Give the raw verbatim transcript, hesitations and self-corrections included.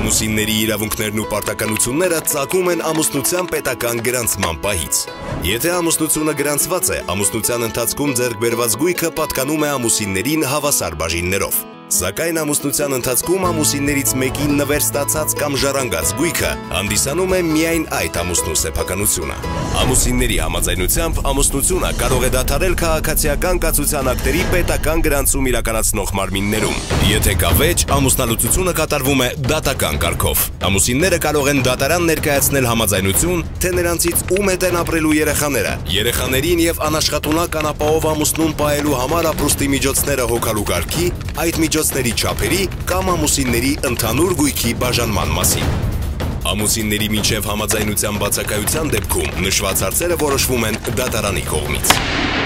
Ամուսինների իրավունքներն ու պարտականությունները ծագում են ամուսնության պետական գրանցման պահից։ Եթե ամուսնությունը գրանցված է, ամուսնության ընթացքում ձեռք բերված գույքը պատկանում է ամուսիններին հավասար բաժիններով։ Սակայն ամուսնության ընթացքում ամուսիններից մեկին նվեր ստացած կամ ժառանգած գույքը հանդիսանում է միայն այդ ամուսնու սեփականությունը։ Ամուսինների համաձայնությամբ ամուսնությունը կարող է դադարել քաղաքացիական կացության ակտերի պետական գրանցում իրականացնող մարմիններում։ Եթե կա վեճ, ամուսնալուծությունը կատարվում է դատական կարգով։ Ամուսինները կարող են դատարան ներկայացնել համաձայնություն, թե նրանցից ում հետ են ապրելու երեխաները, երեխաներին եւ անաշխատունակ անապահով ամուսնուն պահելու համար ապրուստի միջոցները հոգալու կարգի, այդ միջոցների չափերի կամ ամուսինների ընդհանուր գույքի բաժանման մասին։ Ամուսինների միջև համաձայնության բացակայության դեպքում նշված հարցերը որոշվում են դատարանի կողմից։